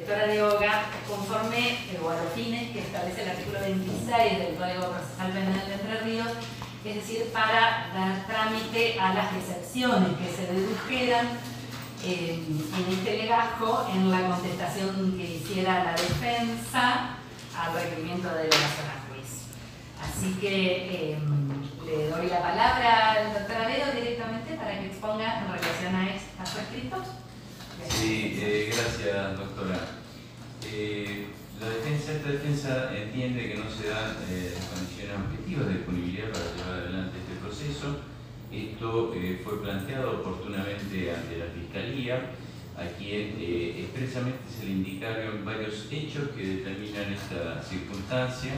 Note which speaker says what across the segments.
Speaker 1: directora de OGA, conforme o a los fines que establece el artículo 26 del Código Procesal Penal de Entre Ríos, es decir, para dar trámite a las excepciones que se dedujeran en este legajo en la contestación que hiciera la defensa al requerimiento de elevación a juicio. Así que le doy la palabra al doctor Avedo directamente para que exponga en relación a estos escritos.
Speaker 2: Sí, gracias, doctora. Esta defensa entiende que no se dan las condiciones objetivas de disponibilidad para llevar adelante este proceso. Esto fue planteado oportunamente ante la Fiscalía, a quien expresamente se le indicaron varios hechos que determinan esta circunstancia,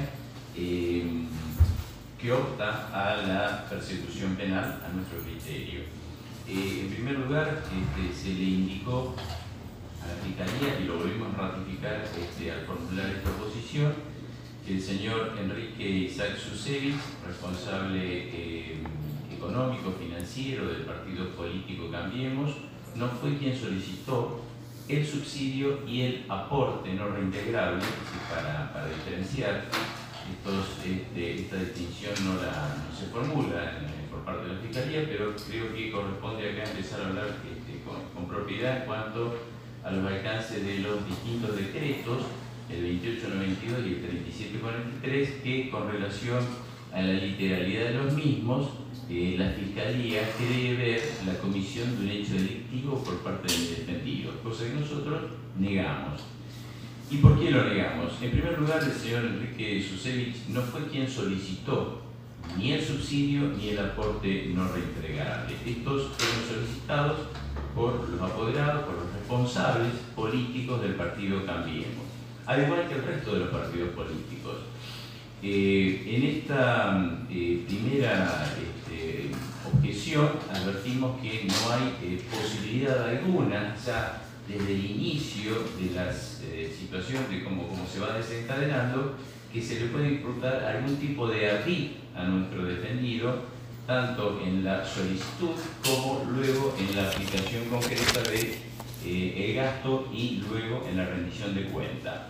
Speaker 2: que opta a la persecución penal a nuestro criterio. En primer lugar, se le indicó a la Fiscalía, y lo volvimos a ratificar al formular esta oposición, que el señor Enrique Isaac Susevich, responsable económico, financiero del partido político Cambiemos, no fue quien solicitó el subsidio y el aporte no reintegrable, para diferenciar. Esta distinción no se formula por parte de la Fiscalía, pero creo que corresponde acá empezar a hablar con propiedad en cuanto a los alcances de los distintos decretos, el 2892 y el 3743, que con relación a la literalidad de los mismos, la Fiscalía cree ver la comisión de un hecho delictivo por parte del defendido, cosa que nosotros negamos. ¿Y por qué lo negamos? En primer lugar, el señor Enrique Susevich no fue quien solicitó ni el subsidio ni el aporte no reintegrable. Estos fueron solicitados por los apoderados, por los responsables políticos del partido Cambiemos, al igual que el resto de los partidos políticos. En esta primera objeción advertimos que no hay posibilidad alguna, ya desde el inicio de la situación, de cómo se va desencadenando, que se le puede imputar algún tipo de ardid a nuestro defendido, tanto en la solicitud como luego en la aplicación concreta de el gasto y luego en la rendición de cuenta.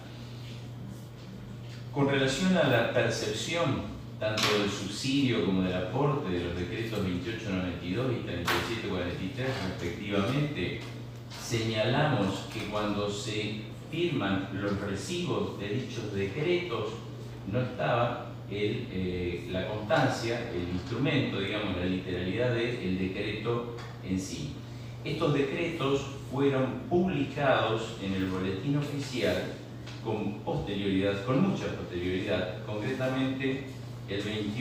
Speaker 2: Con relación a la percepción tanto del subsidio como del aporte de los decretos 2892 y 3743 respectivamente, señalamos que cuando se firman los recibos de dichos decretos no estaba la constancia, el instrumento, digamos, la literalidad del decreto en sí. Estos decretos fueron publicados en el boletín oficial con posterioridad, con mucha posterioridad. Concretamente, el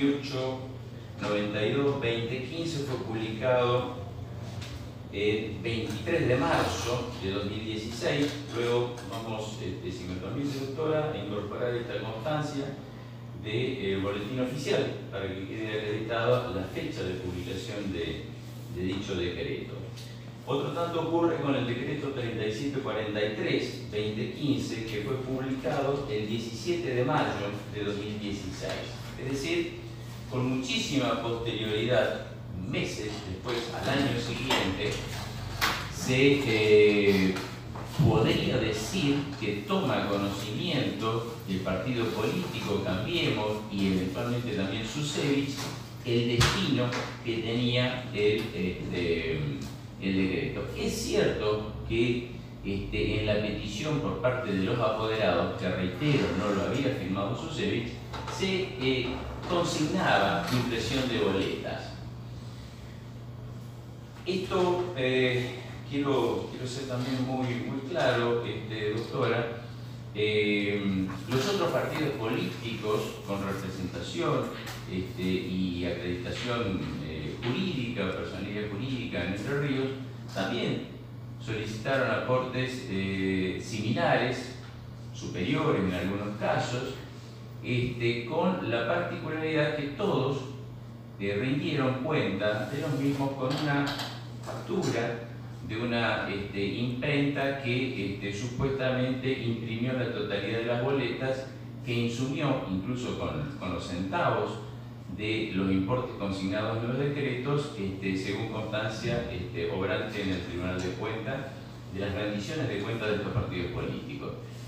Speaker 2: 2892-2015 fue publicado el 23 de marzo de 2016. Luego vamos, si me permite, doctora, a incorporar esta constancia del boletín oficial para que quede acreditada la fecha de publicación de dicho decreto. Otro tanto ocurre con el decreto 3743-2015, que fue publicado el 17 de mayo de 2016. Es decir, con muchísima posterioridad, meses después, al año siguiente, se podría decir que toma conocimiento del partido político Cambiemos y eventualmente también Susevich el destino que tenía el decreto. Es cierto que en la petición por parte de los apoderados, que reitero no lo había firmado Susevich, se consignaba impresión de boletas. Esto quiero ser también muy claro, doctora. Los otros partidos políticos con representación y acreditación jurídica, personalidad jurídica en Entre Ríos, también solicitaron aportes similares, superiores en algunos casos, con la particularidad que todos rindieron cuenta de los mismos con una factura de una imprenta que supuestamente imprimió la totalidad de las boletas, que insumió incluso con los centavos de los importes consignados en los decretos, según constancia obrante en el Tribunal de Cuentas, de las rendiciones de cuentas de estos partidos políticos.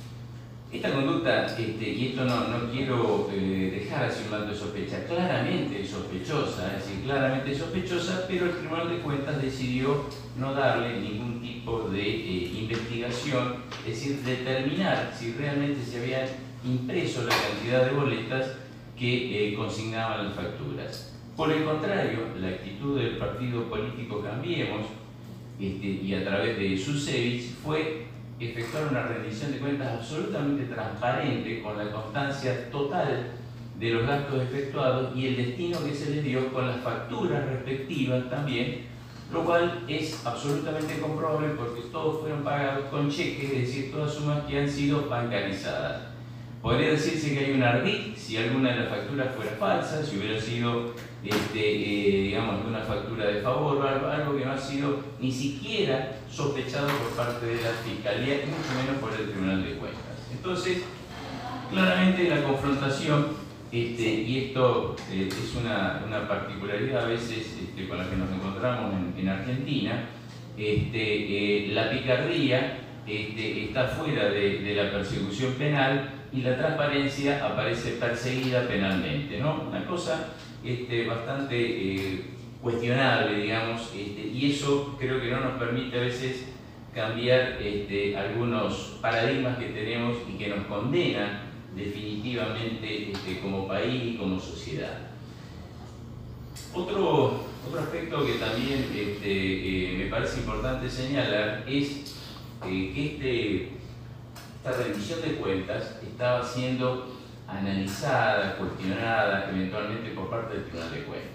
Speaker 2: Esta conducta, y esto no quiero dejar así un manto de sospecha, claramente sospechosa, es decir, claramente sospechosa, pero el Tribunal de Cuentas decidió no darle ningún tipo de investigación, es decir, determinar si realmente se habían impreso la cantidad de boletas que consignaban las facturas. Por el contrario, la actitud del partido político Cambiemos, y a través de Susevich, fue efectuar una rendición de cuentas absolutamente transparente, con la constancia total de los gastos efectuados y el destino que se le dio con las facturas respectivas también, lo cual es absolutamente comprobable porque todos fueron pagados con cheques, es decir, todas sumas que han sido bancarizadas. Podría decirse que hay un ardid si alguna de las facturas fuera falsa, si hubiera sido digamos, una factura de favor o algo que no ha sido ni siquiera sospechado por parte de la Fiscalía y mucho menos por el Tribunal de Cuentas. Entonces, claramente la confrontación, y esto es una particularidad a veces con la que nos encontramos en Argentina, la picardía está fuera de la persecución penal y la transparencia aparece perseguida penalmente, ¿no? Una cosa bastante cuestionable, digamos, y eso creo que no nos permite a veces cambiar algunos paradigmas que tenemos y que nos condenan definitivamente como país y como sociedad. Otro aspecto que también me parece importante señalar es que esta rendición de cuentas estaba siendo analizada, cuestionada eventualmente por parte del Tribunal de Cuentas.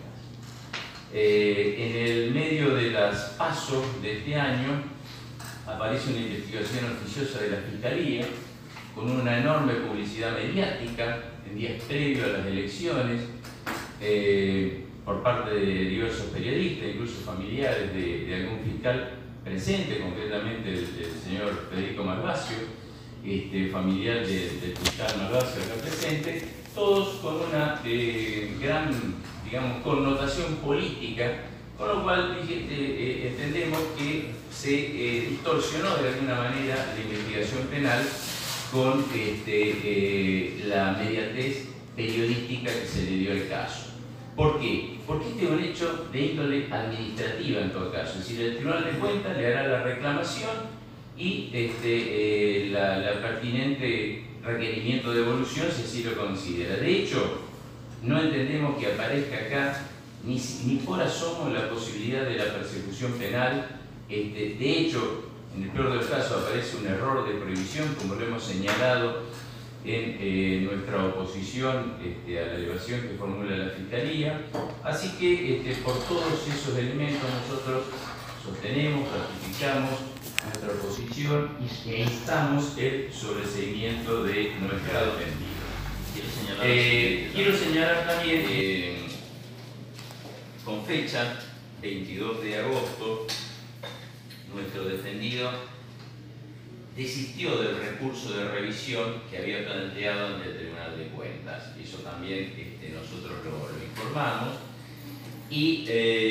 Speaker 2: En el medio de las PASO de este año aparece una investigación oficiosa de la Fiscalía con una enorme publicidad mediática en días previos a las elecciones por parte de diversos periodistas, incluso familiares de algún fiscal presente, concretamente el señor Federico Malvasio, familiar del fiscal Malvasio acá presente, todos con una gran, digamos, connotación política, con lo cual entendemos que se distorsionó de alguna manera la investigación penal con la mediatez periodística que se le dio al caso. ¿Por qué? Porque este es un hecho de índole administrativa en todo caso, es decir, el Tribunal de Cuentas le hará la reclamación y la pertinente requerimiento de devolución si así lo considera. De hecho, no entendemos que aparezca acá ni por asomo la posibilidad de la persecución penal. De hecho, en el peor de los casos aparece un error de prohibición, como lo hemos señalado en nuestra oposición a la elevación que formula la Fiscalía. Así que por todos esos elementos nosotros sostenemos, ratificamos nuestra oposición e instamos el sobreseimiento de nuestra defendida. Quiero señalar también, con fecha 22 de agosto, nuestro defendido desistió del recurso de revisión que había planteado ante el Tribunal de Cuentas. Eso también nosotros lo informamos. Y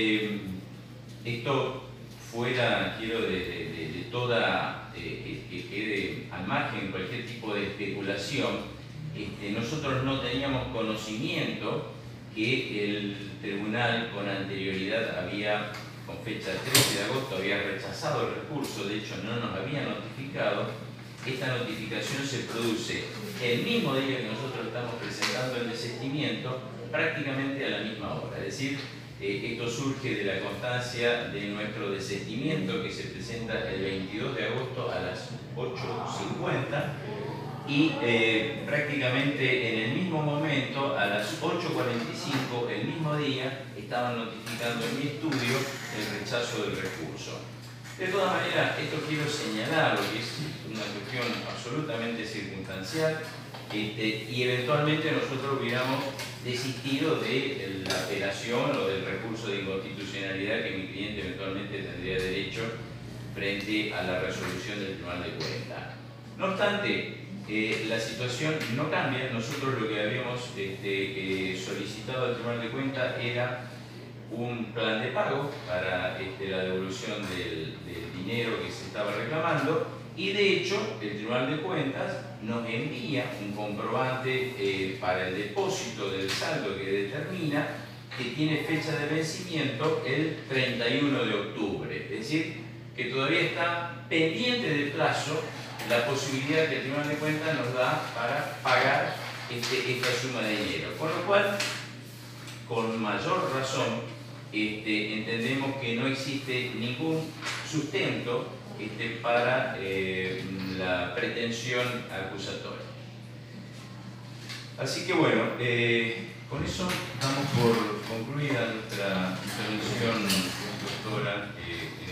Speaker 2: esto fuera, quiero, de toda, que quede al margen cualquier tipo de especulación, nosotros no teníamos conocimiento que el tribunal con anterioridad había, con fecha 13 de agosto, había rechazado el recurso, de hecho no nos había notificado. Esta notificación se produce el mismo día que nosotros estamos presentando el desistimiento, prácticamente a la misma hora, es decir, esto surge de la constancia de nuestro desistimiento que se presenta el 22 de agosto a las 8:50 y prácticamente en el mismo momento, a las 8:45, el mismo día, estaban notificando en mi estudio el rechazo del recurso. De todas maneras, esto quiero señalar, que es una cuestión absolutamente circunstancial, y eventualmente nosotros hubiéramos desistido de la apelación o del recurso de inconstitucionalidad que mi cliente eventualmente tendría derecho frente a la resolución del Tribunal de Cuentas. No obstante, la situación no cambia. Nosotros lo que habíamos solicitado al Tribunal de Cuentas era un plan de pago para la devolución del dinero que se estaba reclamando, Y de hecho, el Tribunal de Cuentas nos envía un comprobante para el depósito del saldo que determina que tiene fecha de vencimiento el 31 de octubre. Es decir, que todavía está pendiente de plazo la posibilidad que el Tribunal de Cuentas nos da para pagar esta suma de dinero. Con lo cual, con mayor razón, entendemos que no existe ningún sustento para la pretensión acusatoria. Así que bueno, con eso damos por concluida nuestra intervención, doctora.